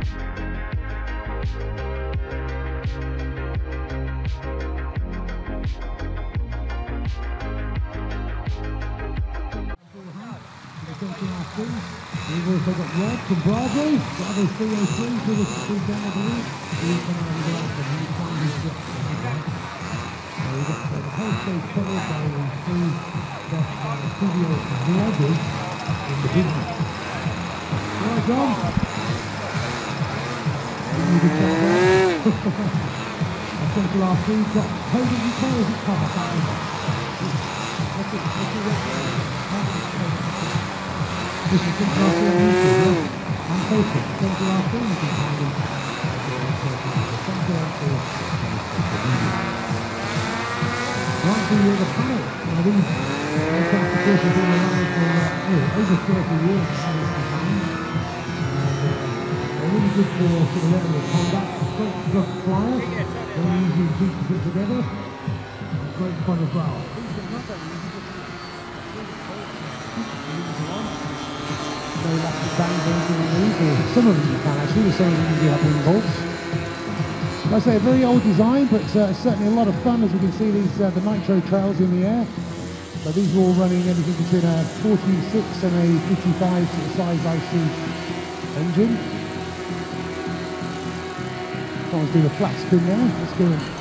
We've also got Rod from Bravo. Bravo 303 with us to down, I believe. He's coming out of the last one. He's trying to get so we've got the whole stage covered by the three studio vloggers in the business. Right, John. I think the last three got Hogan and Cole as it comes. This is the last one. I'm hoping. Thank the last one. You can find them. Right to the panel. Now these competitions have been around for over 30 years. They're really good for sort of aerial combat. Great for flyers. They're easy to put together. Great fun as well. No elastic bands or anything in these, or some of them you can actually, some of them you have in bolts. Like I say, a very old design, but certainly a lot of fun. As you can see, these the nitro trails in the air. So these are all running anything between a 46 and a 55 sort of size IC engine. Someone's doing a flat spin now. Let's go in.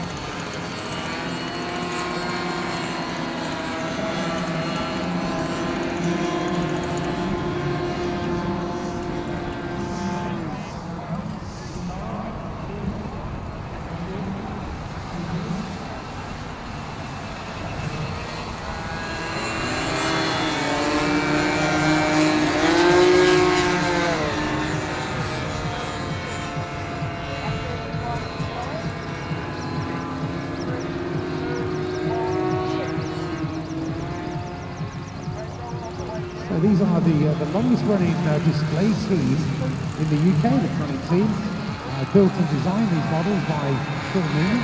These are the longest running display team in the UK, the Tronic team. Built and designed these models by Phil Newman.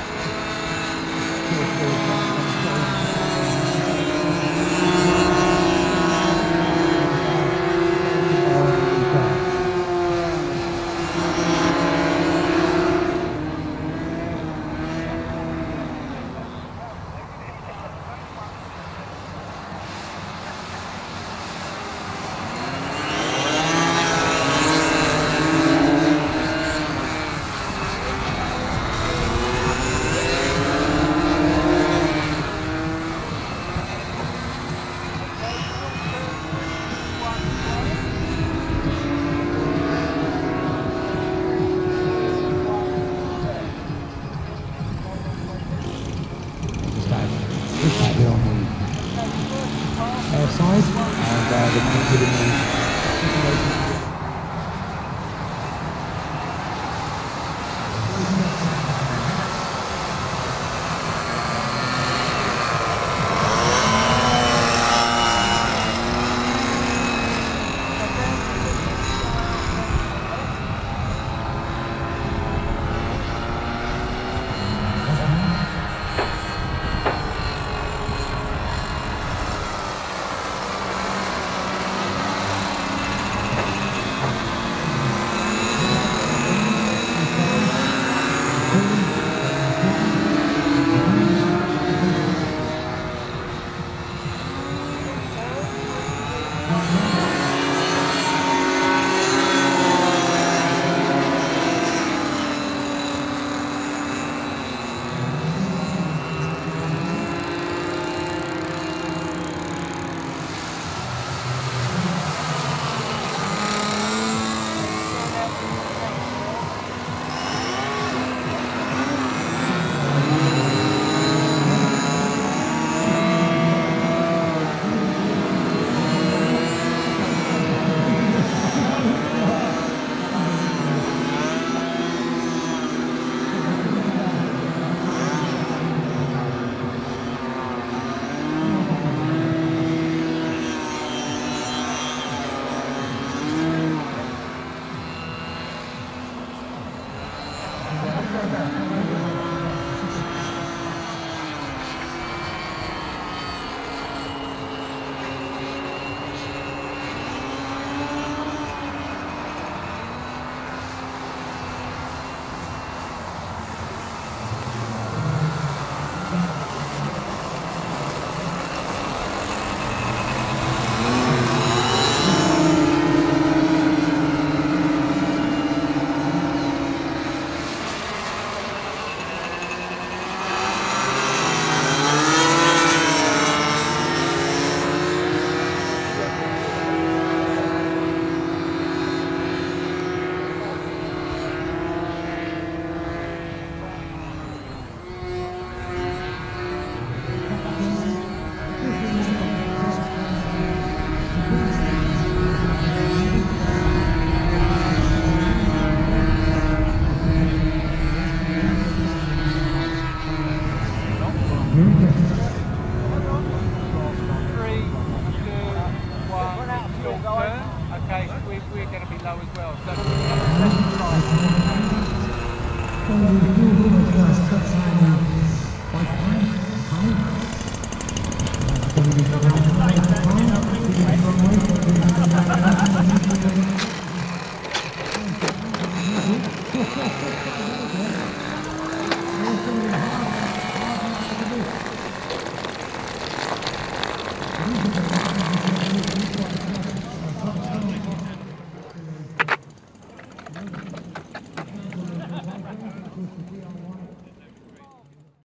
Side and the